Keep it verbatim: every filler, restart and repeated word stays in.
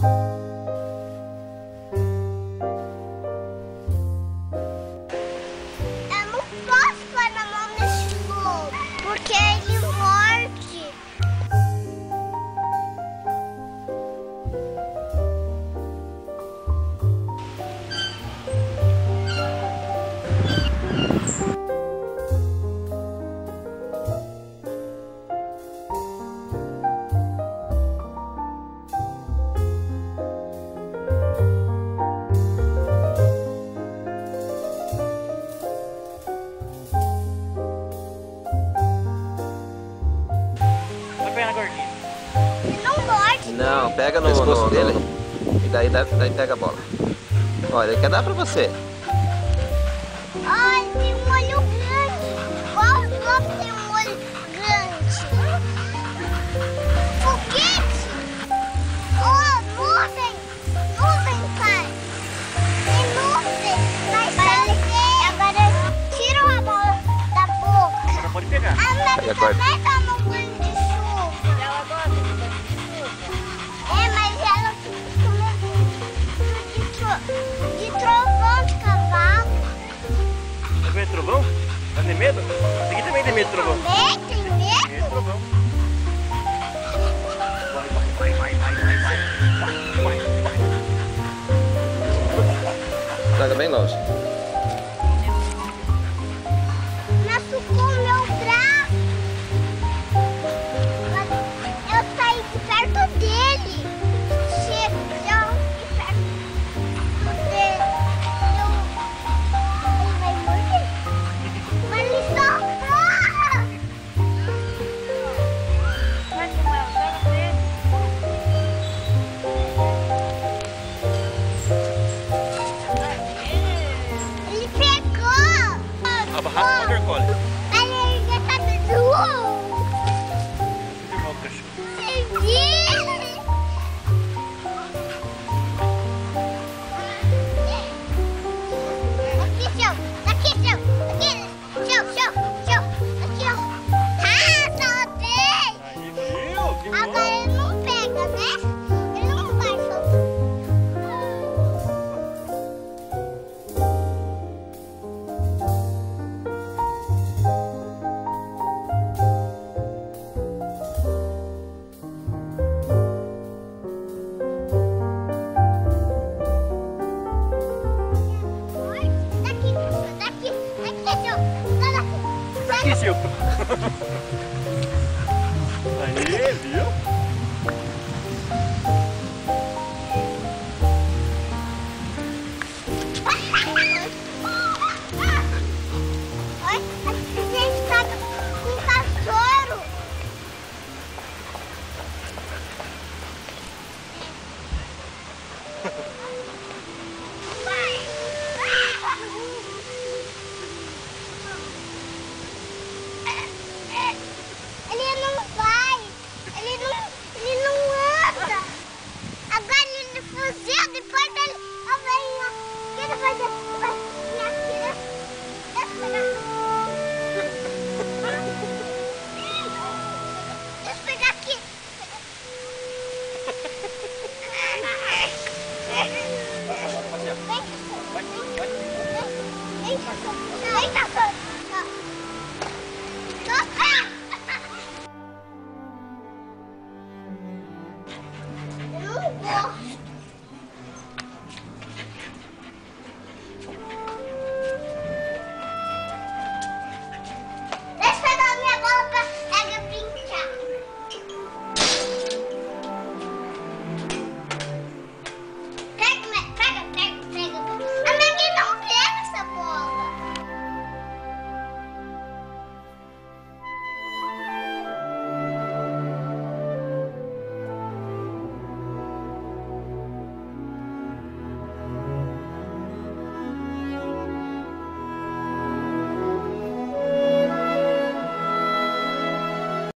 Não, pega no pescoço dele e daí, daí, daí pega a bola. Olha, ele quer dar pra você. Ai, tem um olho grande. Qual bloco tem um olho grande? Foguete? Oh, nuvem. Nuvem, pai. Tem nuvem. Mas agora tira a bola da boca. Agora pode pegar. A Maria também tá no banho de chuva. Ela gosta de chuva. É, mas ela fica com medo de, tro de trovão de cavalo. Tá com medo de trovão? Tá tem medo? Esse aqui também tem medo de trovão. Também tem Tem medo de medo? trovão. Vai, vai, vai, vai, vai, vai, vai, vai. Joga bem longe. Machucou o meu braço. Eu saí de perto dele. Chegou de perto dele. Eu... Ele vai morrer. Mas ele socorro! Vai, Samuel, joga dele. Ele pegou! A barraca do Motor Collie. Mas ele já tá do... Irmão do cachorro. Entendi! Aqui, chão! Aqui, chão! Aqui, chão, chão, chão! Aqui, ó! Ah, soltei! Aí, viu? Que Agora bom. ele não pega, né? Ele não vai soltar. Daqui, daqui, daqui, chão! Daqui, Aqui, Silvio.